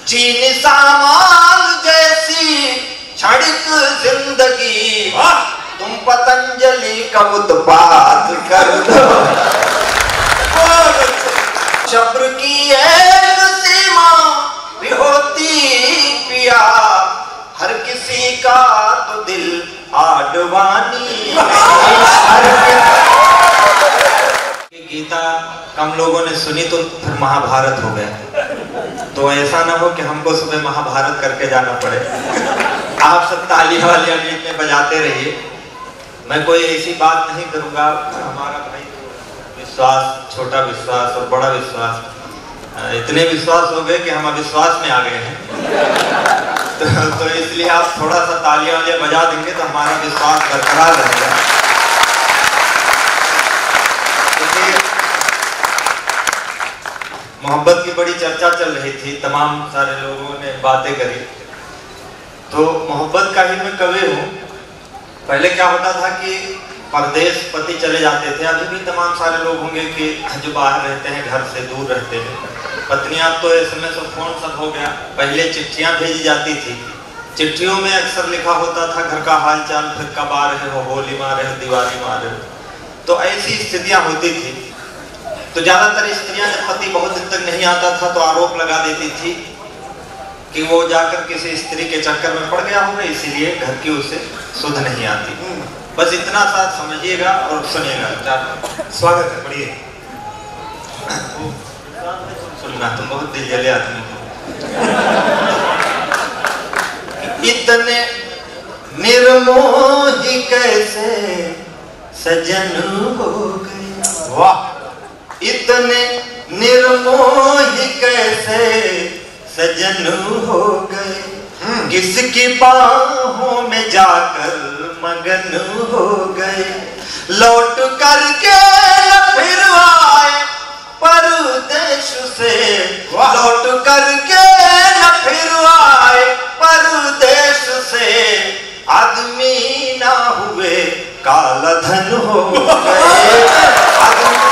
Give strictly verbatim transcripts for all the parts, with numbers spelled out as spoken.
चीनी सामान जैसी क्षणिक जिंदगी, तुम पतंजलि का उत्पाद कर दो। शब्द की एक सीमा भी होती पिया, हर किसी का तो दिल आडवाणी। गीता कम लोगों ने सुनी तो फिर महाभारत हो गया। तो ऐसा ना हो कि हमको सुबह महाभारत करके जाना पड़े। आप सब तालियां वालियां बीच में बजाते रहिए। मैं कोई ऐसी बात नहीं करूंगा। हमारा भाई विश्वास, छोटा विश्वास और बड़ा विश्वास, इतने विश्वास हो गए कि हम अविश्वास में आ गए हैं। तो, तो इसलिए आप थोड़ा सा तालियां वालियां बजा देंगे तो हमारा विश्वास बरकरार रहेगा। मोहब्बत की बड़ी चर्चा चल रही थी, तमाम सारे लोगों ने बातें करी। तो मोहब्बत का ही मैं कवि हूँ। पहले क्या होता था कि परदेश पति चले जाते थे। अभी भी तमाम सारे लोग होंगे कि जो बाहर रहते हैं, घर से दूर रहते हैं। पत्नियां तो एसएमएस और फोन सब हो गया। पहले चिट्ठियां भेजी जाती थी। चिट्ठियों में अक्सर लिखा होता था घर का हाल चाल, फिर कब आ रहे हो, होली मारे हो, दिवाली मारे हो। तो ऐसी स्थितियां होती थी। तो ज्यादातर स्त्रियां जब पति बहुत दिन तक नहीं आता था तो आरोप लगा देती थी कि वो जाकर किसी स्त्री के चक्कर में पड़ गया होगा, इसीलिए घर की उसे सुध नहीं आती। बस इतना सा समझिएगा और सुनिएगा। स्वागत है, बढ़िए। सुनना तुम बहुत दिल जले आदमी हो। इतने निर्मोही कैसे सजन हो गए। वाह। इतने निर्मोही कैसे सजन हो गए, किसकी बाहों में जाकर मगन हो गए। लौट करके फिर आए परदेश से, लौट करके न फिर आए परदेश से, आदमी ना हुए काला धन हो गए। आदमी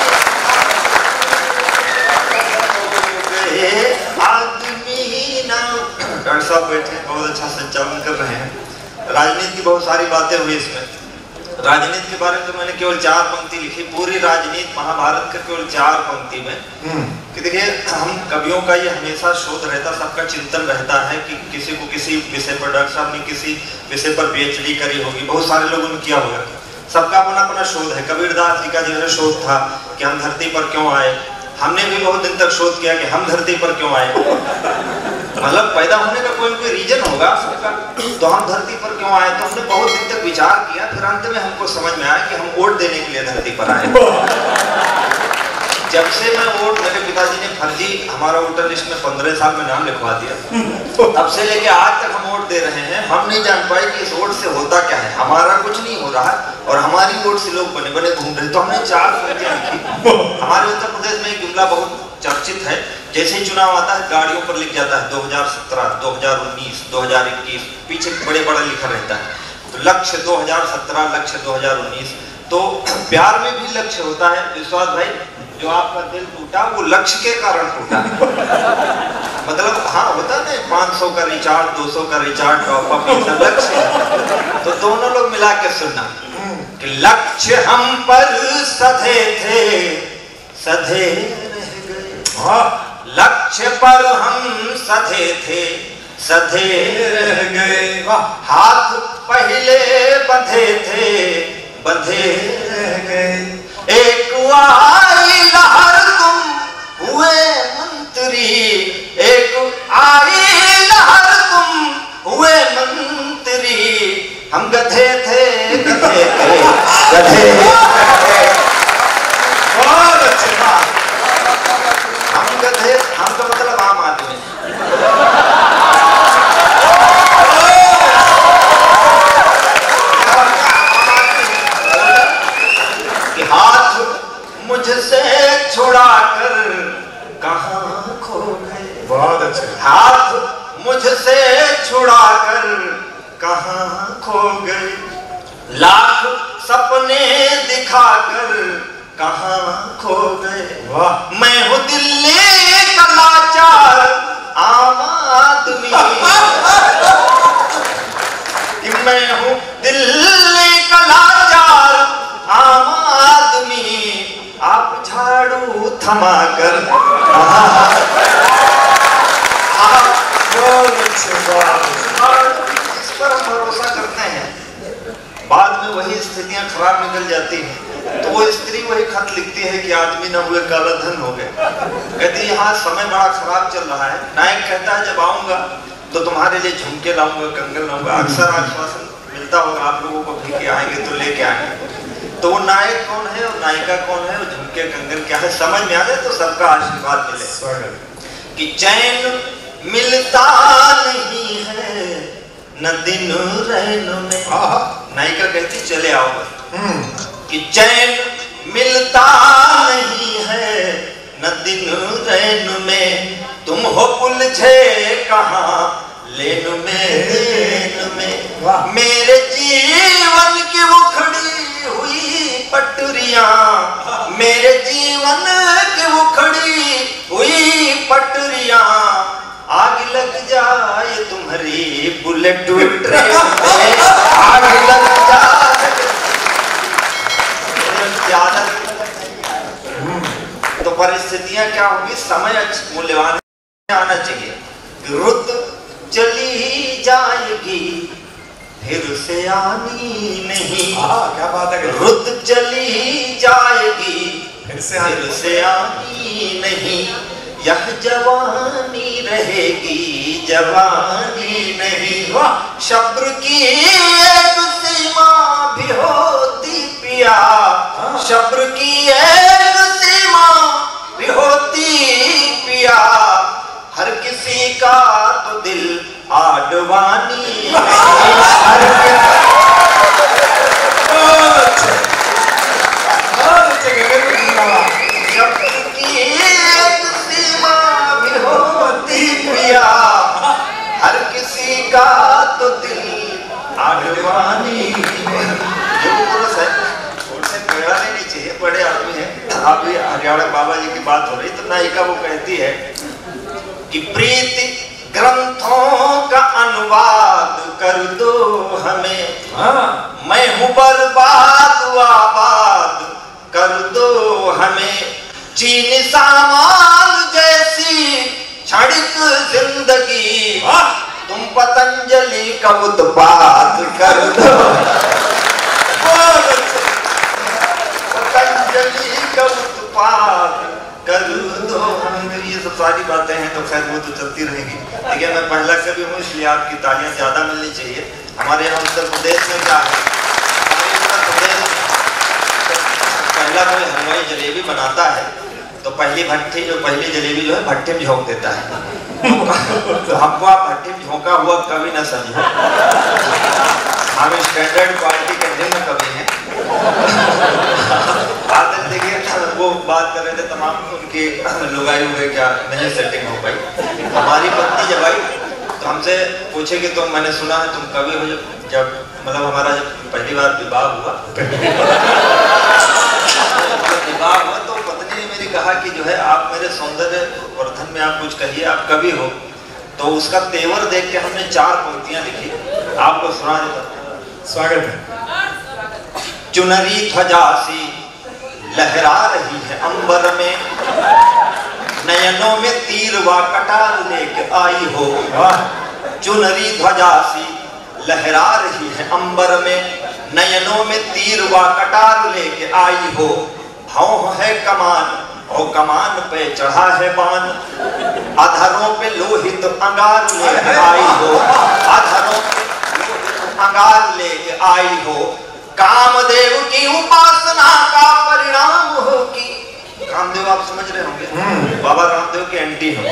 डॉक्टर साहब बैठे, बहुत अच्छा संचालन कर रहे हैं। राजनीति की बहुत सारी बातें हुई इसमें। राजनीति के बारे में तो मैंने केवल चार पंक्ति लिखी, पूरी राजनीति महाभारत का केवल चार पंक्ति में। कि देखिए, हम कवियों का ये हमेशा शोध रहता, सबका चिंतन रहता है कि किसी को किसी विषय पर, डॉक्टर साहब ने किसी विषय पर पीएचडी करी होगी, बहुत सारे लोगों ने किया होगा। सबका अपना अपना शोध है। कबीरदास जी का जो है शोध था कि हम धरती पर क्यों आए। हमने भी बहुत दिन तक शोध किया कि हम धरती पर क्यों आए। मतलब पैदा होने का कोई कोई रीजन होगा सबका। तो हम धरती पर क्यों आए, तो हमने बहुत दिन तक विचार किया। फिर अंत में हमको समझ में आया कि हम वोट देने के लिए धरती पर आए। जब से मैं वोट, मेरे पिताजी ने फर्जी हमारा वोटर लिस्ट में पंद्रह साल में नाम लिखवा दिया, तब से लेके आज तक हम वोट दे रहे हैं। हम नहीं जान पाए कि इस वोट से होता क्या है। हमारा कुछ नहीं हो रहा और हमारी वोट से लोग बने बने घूम रहे। तो हमने चार पंक्तियां लिखी। हमारे उत्तर प्रदेश में एक जुमला बहुत चर्चित है। जैसे ही चुनाव आता है गाड़ियों पर लिख जाता है दो हज़ार सत्रह, दो हज़ार उन्नीस, दो हज़ार इक्कीस, पीछे बड़े बड़ा लिखा रहता है। तो लक्ष्य दो हज़ार सत्रह, लक्ष्य दो हज़ार उन्नीस। तो प्यार में भी लक्ष्य होता है। विश्वास भाई, जो आपका दिल टूटा वो लक्ष्य के कारण टूटा। मतलब हाँ होता है, पाँच सौ का रिचार्ज, दो सौ का रिचार्ज, टॉप अप, ये लक्ष्य है। तो दोनों लोग मिला के सुनना कि लक्ष्य हम पर सधे थे, सधे रह गए। लक्ष्य पर हम सधे थे, सधे रह गए। हाथ पहले बंधे थे, बंधे रह गए। एक आई लहर तुम हुए मंत्री, एक आई लहर तुम हुए मंत्री। हम गधे थे, गधे थे, गधे। बहुत अच्छी बात। हम गधे, हम तो मतलब आम आदमी। मुझसे छुड़ा कर कहाँ खो गए। बहुत अच्छे। हाथ मुझसे छुड़ा कर कहाँ खो गए। लाख सपने दिखाकर कहाँ खो गए। वाह। मैं हूँ दिल्ली का लाचार आम इस पर हम भरोसा करते हैं, बाद में वही स्थितियां खराब निकल जाती हैं, तो वो स्त्री वही खत लिखती है कि आदमी न हुए काला धन हो गए। कहती यहाँ समय बड़ा खराब चल रहा है। नायक कहता है जब आऊंगा तो तुम्हारे लिए झुमके लाऊंगा, कंगन लाऊंगा। अक्सर आश्वासन मिलता होगा आप लोगों को भी कि आएंगे तो लेके आएंगे। तो वो नायक कौन है और नायिका कौन है, वो झुमके कंगन क्या है, समझ में आ जाए तो सबका आशीर्वाद मिले। कि चैन मिलता नहीं है न दिन रैन में, नायिका कहती चले आओ बस। कि चैन मिलता नहीं है न दिन रैन में, तुम हो उलझे कहाँ लेन में देन में। मेरे जीवन की वो खड़ी हुई पटरियां, मेरे जीवन की वो खड़ी हुई पटरियां, आग लग जाए तुम्हारी बुलेट ट्रेन में, आग लग जाए ज्यादा। तो परिस्थितियां क्या होगी, समय मूल्यवान आना चाहिए। रुत चली ही जाएगी फिर से आनी नहीं। हाँ, क्या बात है। रुत चली ही जाएगी फिर से फिर से आनी नहीं, यह जवानी रहेगी जवानी नहीं। शब्र की एक सीमा भी होती पिया, शब्र की एक सीमा भी होती पिया, हर किसी का तो दिल आडवानी हर शब्द की एक सीमा भी होती पिया, हर किसी का तो दिल आडवानी। जो पुरुष है उनसे प्रेरणा लेनी चाहिए, बड़े आदमी हैं। अभी हरियाणा बाबा जी की बात हो रही तो नायिका वो कहती है कि प्रीति ग्रंथों का अनुवाद कर दो हमें, हाँ। मैं हूँ बर्बाद आबाद कर दो हमें, चीनी सामान जैसी क्षणिक जिंदगी, हाँ। तुम पतंजलि का उत्पाद कर दो, पतंजलि का उत्पाद कर दो हमें। ये सब सारी बातें हैं तो खैर वो तो चलती रहेगी। देखिए मैं पहला कभी हूँ इसलिए आपकी तालियां ज्यादा मिलनी चाहिए। हमारे यहाँ उत्तर प्रदेश में क्या है, हमारे उत्तर प्रदेश पहला कोई हलवाई जलेबी बनाता है तो पहली भट्टी जो पहली जलेबी जो है भट्टे में झोंक देता है। तो हमको आप भट्टे में झोंका हुआ कभी ना समझो, हम स्टैंडर्ड क्वालिटी के निम्न कभी हैं। देखिए वो बात कर रहे थे तमाम उनके लुगाई हुए क्या नहीं सेटिंग हो पाई। हमारी पत्नी जब आई तो हमसे पूछे कि तुम, मैंने सुना है तुम कवि हो। जब जब मतलब हमारा जब पहली बार विवाह हुआ विवाह हुआ तो पत्नी ने मेरी कहा कि जो है आप मेरे सौंदर्य वर्धन में आप कुछ कहिए, आप कवि हो। तो उसका तेवर देख के हमने चार पंक्तियां लिखी, आपको सुना देता। स्वागत है। चुनरी ध्वजा सी लहरा रही है अंबर में, नयनों में तीर व कटार लेके आई हो। चुनरी ध्वजा सी लहरा रही है अंबर में, नयनों में तीर व कटार लेके आई हो। भौं है कमान और कमान पे चढ़ा है बाण, अधरों पे लोहित अंगार लेके आई हो। अधरों पे लोहित अंगार लेके आई हो। कामदेव की उपासना का परिणाम हो कि, कामदेव आप समझ रहे होंगे, बाबा रामदेव के एंटी हो।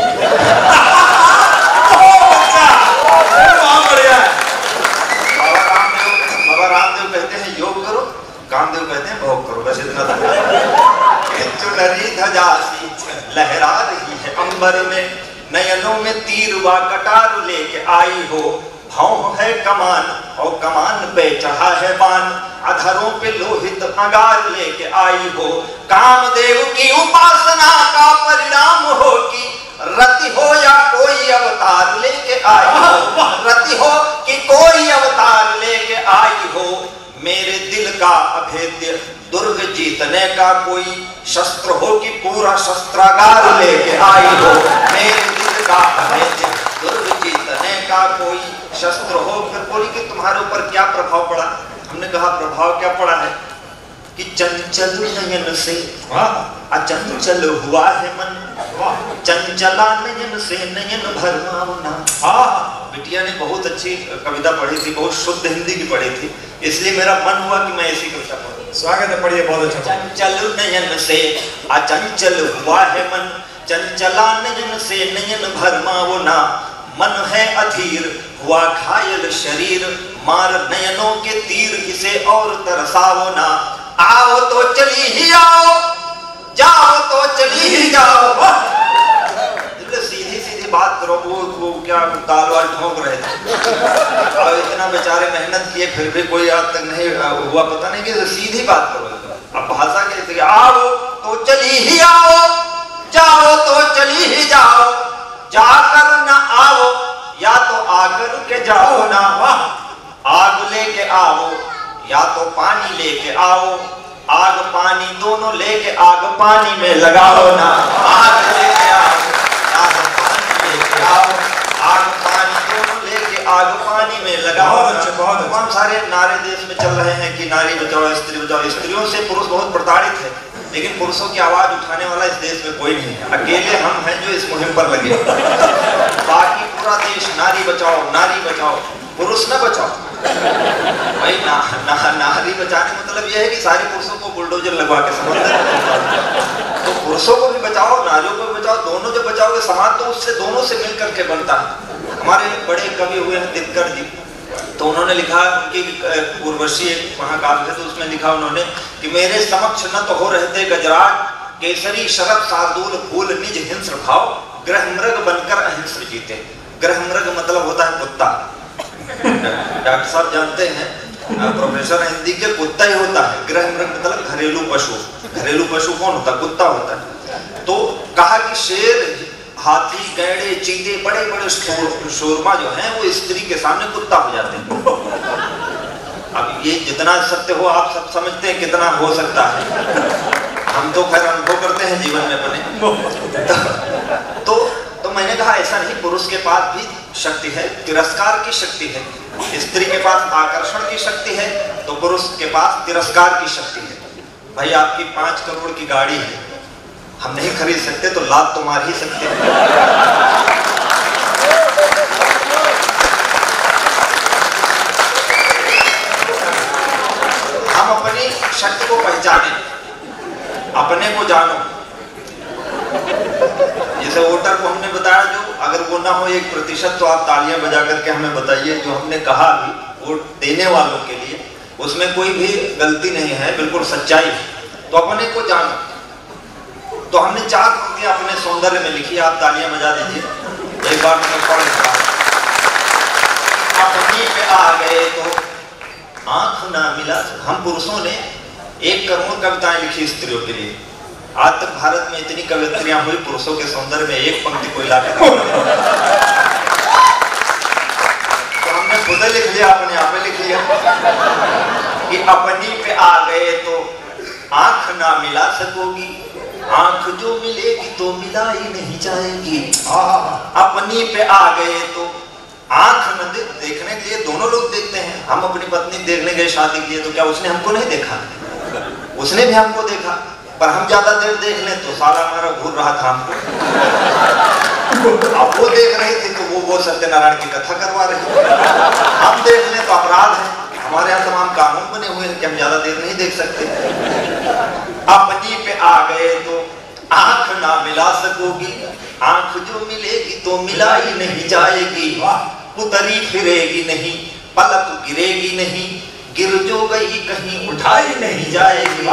बाबा रामदेव बाबा रामदेव कहते हैं योग करो, कामदेव कहते हैं भोग करो, बस इतना था। चुनरी ध्वजा सी लहरा रही है अंबर में, नयनों में तीर व कटार लेके आई हो। भौं है कमान और कमान पे चढ़ा है बाण, अधरों पे लोहित अंगार लेके आई हो। कामदेव की उपासना का परिणाम हो कि रति हो या कोई अवतार लेके आई हो। रति हो कि कोई अवतार लेके आई हो। मेरे दिल का अभेद्य दुर्ग जीतने का कोई शस्त्र हो कि पूरा शस्त्रागार लेके आई हो। मेरे दिल का अभेद्य दुर्ग जीतने का कोई शस्त्र हो। फिर बोली कि तुम्हारे ऊपर क्या प्रभाव पड़ा? हमने कहा प्रभाव क्या पड़ा है कि चंचल नयन से अचंचल हुआ है मन, चंचला नयन से नयन भरमावना। बिटिया ने बहुत अच्छी कविता पढ़ी थी, बहुत शुद्ध हिंदी की पढ़ी थी, इसलिए मेरा मन हुआ कि मैं ऐसी कविता पढ़ूं। स्वागत है, पढ़िए, बहुत अच्छा। चंचल नयन से अचंचल हुआ है मन, चंचला नयन से नयन भरमावना। मन है अधीर हुआ घायल शरीर, मार नयनों के तीर इसे और तरसाओ ना। आओ तो चली ही आओ, जाओ तो चली ही जाओ। सीधी सीधी बात करो। वो वो क्या दाल वाल ठोक रहे थे और इतना बेचारे मेहनत किए फिर भी कोई आज तक नहीं हुआ, पता नहीं कि सीधी बात करो। अब भाषा कैसे? आओ तो चली ही आओ, जाओ तो चली ही जाओ, जाकर न आओ या तो आकर के जाओ ना। आग लेके आओ या तो पानी लेके आओ, आग पानी दोनों लेके आग पानी में लगाओ ना। आग लेके आओ या तो पानी लेके आओ, आग पानी दोनों लेके आग पानी में लगाओ। बहुत सारे नारे देश में चल रहे हैं कि नारी बचाओ, स्त्री बचाओ। स्त्रियों से पुरुष बहुत प्रताड़ित है, लेकिन पुरुषों की आवाज उठाने वाला इस देश में कोई नहीं है। अकेले हम हैं जो इस मुहिम पर लगे। बाकी पूरा देश नारी बचाओ, नारी बचाओ, पुरुष न बचाओ। भाई ना, ना, नारी बचाने मतलब यह है कि सारे पुरुषों को बुलडोजर लगवा के समझते। तो पुरुषों को भी बचाओ, नारियों को भी बचाओ। दोनों जब बचाओगे समाज तो उससे दोनों से मिल करके बनता है। हमारे बड़े कवि हुए हैं दिनकर जी, तो उन्होंने लिखा, उनकी उर्वशी एक महाकाव्य है, तो उसमें लिखा उन्होंने कि मेरे समक्ष न तो हो रहते गजराज, केसरी शरद शार्दूल फूल निज हिंस्र भाव, ग्रह मृग बनकर अहिंस्र जीते। ग्रह मृग मतलब होता है कुत्ता। डॉक्टर साहब जानते हैं, प्रोफेसर हिंदी के, कुत्ता ही होता है। ग्रह मृग मतलब घरेलू पशु। घरेलू पशु कौन होता है? कुत्ता होता है। तो कहा कि शेर, हाथी, गैंडे, चीते, बड़े बड़े शोरमा जो हैं वो स्त्री के सामने कुत्ता हो जाते हैं। अब ये जितना सत्य हो आप सब समझते हैं कितना हो सकता है। हम तो खैर अनुभव करते हैं जीवन में अपने। तो तो मैंने कहा ऐसा नहीं, पुरुष के पास भी शक्ति है, तिरस्कार की शक्ति है। स्त्री के पास आकर्षण की शक्ति है तो पुरुष के पास तिरस्कार की शक्ति है। भाई आपकी पांच करोड़ की गाड़ी है, हम नहीं खरीद सकते तो लात तो मार ही सकते हैं। हम अपनी शक्ति को पहचाने, अपने को जानो। जैसे वोटर को हमने बताया, जो अगर वो ना हो एक प्रतिशत तो आप तालियां बजा करके हमें बताइए। जो हमने कहा भी वोट देने वालों के लिए, उसमें कोई भी गलती नहीं है, बिल्कुल सच्चाई है। तो अपने को जानो। तो हमने चार पंक्तियां अपने सौंदर्य में लिखी, आप तालियां बजा दीजिए एक बार। मैं पढ़ अपनी पे आ गए तो आंख ना मिला। हम पुरुषों ने एक करोड़ कविताएं लिखी स्त्रियों के लिए। आज तक भारत में इतनी कवित्रियां हुई पुरुषों के सौंदर्य में, एक पंक्ति कोई लाकर तो हमने खुद लिख लिया, अपने आप लिख लिया कि अपनी पे आ गए तो आंख ना मिला सकोगी, आंख जो मिलेगी तो मिला ही नहीं जाएगी। अपनी पे आ गए तो आंख न दे, देखने के लिए दोनों लोग देखते हैं। हम अपनी पत्नी देखने गए शादी के लिए, तो क्या उसने हमको नहीं देखा? उसने भी हमको देखा, पर हम ज्यादा देर देख लें तो साला हमारा घूर रहा था हमको। अब वो देख रही थी तो वो वो सत्यनारायण की कथा करवा रही। हम देख लें तो अपराध है। हमारे यहाँ तमाम कानून बने हुए हैं कि हम ज्यादा देर नहीं देख सकते। अपनी पे आ गए तो आंख ना मिला सकोगी, आंख जो मिलेगी तो मिला ही नहीं जाएगी। उतरी फिरेगी नहीं, पलक गिरेगी नहीं, गिर जो गई कहीं उठाई नहीं जाएगी।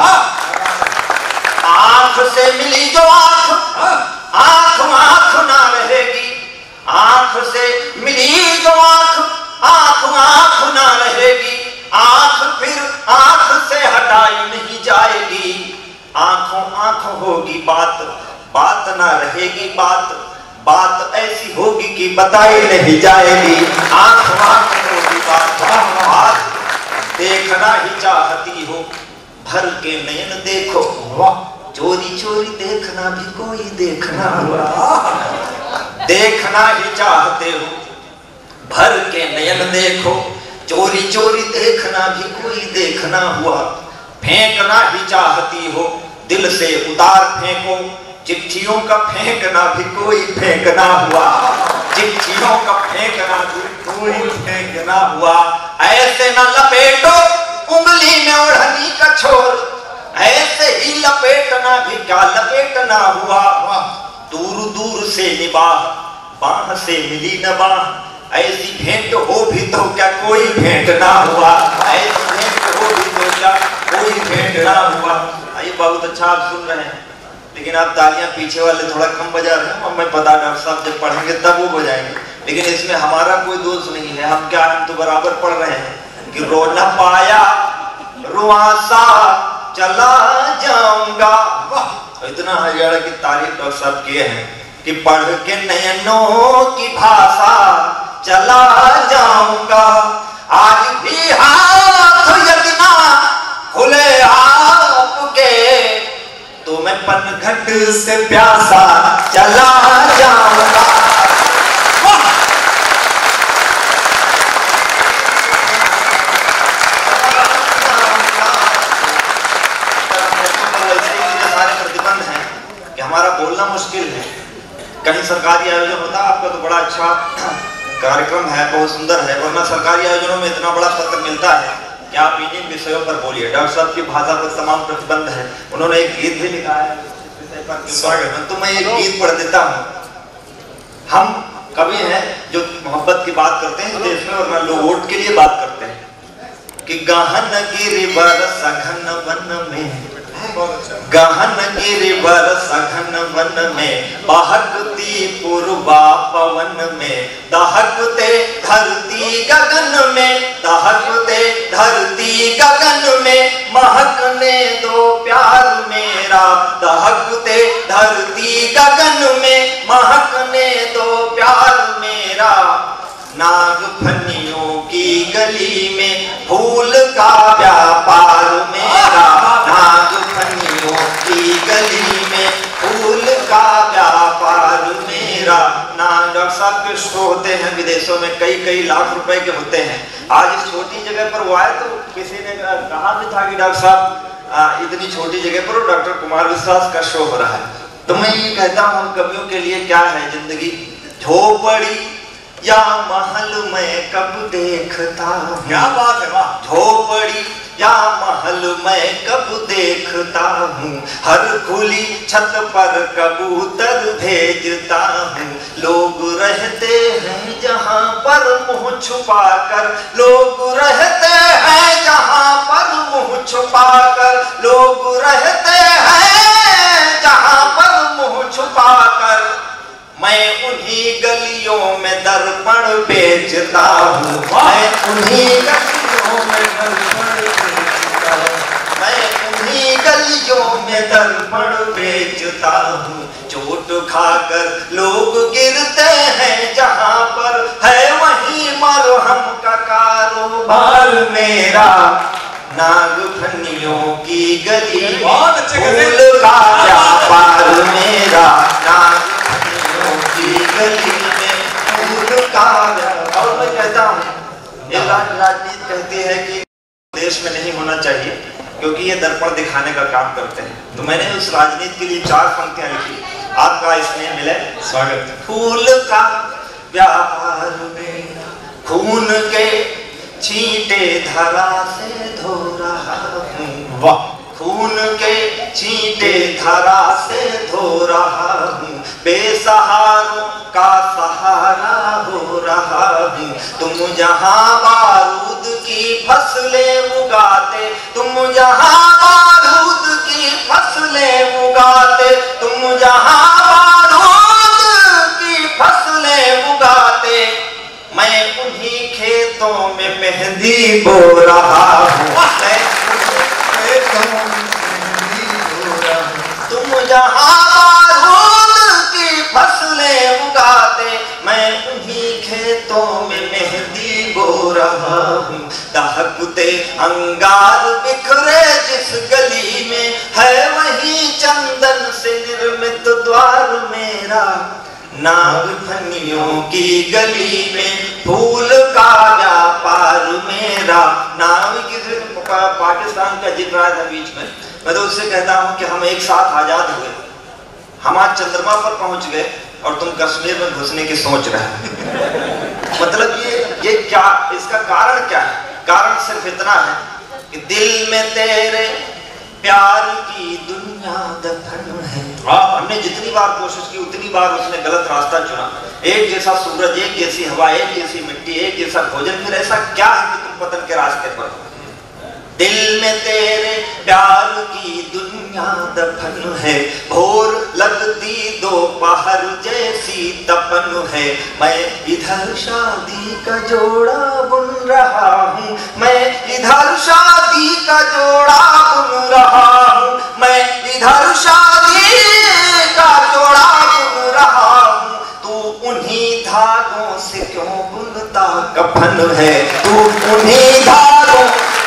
आंख से मिली जो आंख, आंख आंख ना रहेगी। आंख से मिली जो आंख, आंख आंख ना रहेगी। आंख फिर आंख से हटाई नहीं जाएगी। आंखों आंख होगी बात, बात ना रहेगी बात, बात ऐसी होगी कि बताई नहीं जाएगी। आंख आंख होगी बात, बात देखना ही चाहती हो, भर के नयन देखो, चोरी चोरी देखना भी कोई देखना हुआ। देखना ही चाहते हो, भर के नयन देखो, चोरी चोरी देखना भी कोई देखना हुआ। फेंकना ही चाहती हो दिल से उतार फेंको, चिट्ठियों का फेंकना भी कोई फेंकना हुआ। चिट्ठियों का फेंकना भी कोई फेंकना हुआ। ऐसे न लपेटो उंगली में ओढ़नी का छोर, ऐसे ही लपेटना भी क्या लपेटना हुआ। दूर दूर से निबाह बाह से मिली न बाह, ऐसी भेंट हो भी तो क्या कोई भेंट ना हुआ। ऐसी भेंट हो भी तो क्या कोई भेंट ना हुआ। ये बहुत अच्छा आप सुन रहे हैं, लेकिन आप तालियां पीछे वाले थोड़ा कम बजा रहे हैं। हमें पता डॉक्टर साहब जब पढ़ेंगे तब वो बजाएंगे, लेकिन इसमें हमारा कोई दोष नहीं है। हम क्या हम तो बराबर पढ़ रहे हैं कि रो न पाया रुआसा चला जाऊंगा। इतना हजारा की तारीफ डॉक्टर साहब किए हैं कि पढ़ के नयनों की भाषा चला जाऊंगा। आज भी हाथ यदि ना खुले आपके, तो मैं पनघट से प्यासा चला जाऊंगा। हमारा बोलना मुश्किल है, कहीं सरकारी आयोजन होता आपका तो बड़ा अच्छा कार्यक्रम है, बहुत सुंदर है, वरना सरकारी आयोजनों में इतना बड़ा पत्र मिलता है कि आप इन्हीं विषयों पर बोलिए। डॉक्टर साहब की भाषा पर तमाम प्रतिबंध है, उन्होंने एक गीत भी लिखा है विषय पर, स्वागत। तो मैं एक गीत पढ़ देता हूँ। हम कवि हैं जो मोहब्बत की बात करते हैं देश में, वरना लोग वोट के लिए बात करते हैं कि गहन गिरि बरस घन वन में, गहन गिरि बरस घन वन में, बहकती पूर्वा पवन में, दहकते धरती गगन में, दहकते धरती गगन में, महकने दो प्यार मेरा, दहकते धरती गगन में, महकने दो प्यार मेरा। नाग फनियों की गली में फूल का व्यापार मेरा, नाग फनियों की गली में फूल का व्यापार मेरा। नाग डॉक्टर साहब के शो होते हैं विदेशों में, कई कई लाख रुपए के होते हैं। आज इस छोटी जगह पर वो आए तो किसी ने कहा भी था कि डॉक्टर साहब इतनी छोटी जगह पर डॉक्टर कुमार विश्वास का शो हो रहा है। तो मैं ये कहता हूँ हम कवियों के लिए क्या है जिंदगी, झोपड़ी या महल में कब देखता। क्या बात है, वाह। झोपड़ी या महल में कब देखता हूँ, हर खुली छत पर कबूतर भेजता हूँ। लोग रहते हैं जहाँ पर मुँह छुपा कर, लोग रहते हैं जहाँ पर मुँह छुपा कर, लोग रहते हैं जहाँ पर मुँह छुपा कर। मैं उन्हीं गलियों में दर्पण बेचता हूँ, मैं उन्हीं गलियों में दर्पण बेचता हूँ, मैं उन्हीं गलियों में दर्पण बेचता हूँ। चोट खाकर लोग गिरते हैं जहाँ पर, है वहीं मरहम का कारोबार मेरा। नाग फनियों की गली फूल का व्यापार मेरा, नाग की गली में फूल का। और मैं कहता हूँ ये राजनीति कहती है कि देश में नहीं होना चाहिए क्योंकि ये दर्पण दिखाने का काम करते हैं। तो मैंने उस राजनीति के लिए चार पंक्तियां लिखी, आपका इसमें मिले स्वागत। फूल का व्यापार में खून के छींटे धरा से धो रहा हूँ, वाह। खून के छींटे धरा से धो रहा हूँ, बेसहारों का सहारा हो रहा हूँ। तुम जहाँ बारूद की फसलें उगाते, तुम जहाँ बारूद की फसलें उगाते, तुम जहाँ बारूद की फसलें उगाते, मैं उन्हीं खेतों में मेहंदी बो रहा हूँ। तुम जहाँ बारूद की फसलें उगाते, मैं उन्हीं खेतों में मेहंदी बो रहा हूँ। दहकते अंगार बिखरे जिस गली में, है वहीं चंदन से निर्मित द्वार मेरा। मेरा नागफनियों की गली में फूल का व्यापार मेरा। नाग की पाकिस्तान का जिक्र आया था बीच में, मैं तो उससे कहता हूँ कि हम एक साथ आजाद हुए, हम आज चंद्रमा पर पहुंच गए और तुम कश्मीर में घुसने की सोच रहे हो। मतलब ये ये क्या, इसका कारण क्या है? कारण सिर्फ इतना है कि दिल में तेरे प्यार की दुनिया दफन है। हमने जितनी बार कोशिश की उतनी बार उसने गलत रास्ता चुना। एक जैसा सूरज, एक जैसी हवा, एक जैसी मिट्टी, एक जैसा भोजन, फिर ऐसा क्या है कि तुम पतन के रास्ते पर हो? दिल में तेरे प्यार की दुनिया दफन है, भोर लगती दोपहर जैसी तपन है। मैं इधर शादी का जोड़ा बुन रहा हूँ, मैं इधर शादी का जोड़ा बुन रहा हूँ, मैं इधर शादी का जोड़ा बुन रहा हूँ। तू उन्हीं धागों से क्यों बुनता कफन है, तू उन्हीं धागों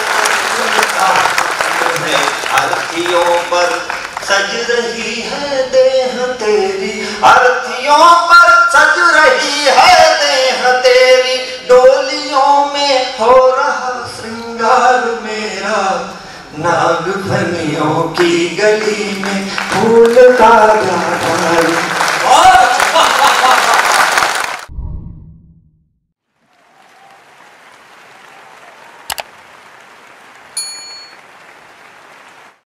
अर्थियों पर सज रही है देह तेरी, अर्थियों पर सज रही है देह तेरी, डोलियों में हो रहा श्रृंगार मेरा। नागफनियों की गली में फूल का व्यापार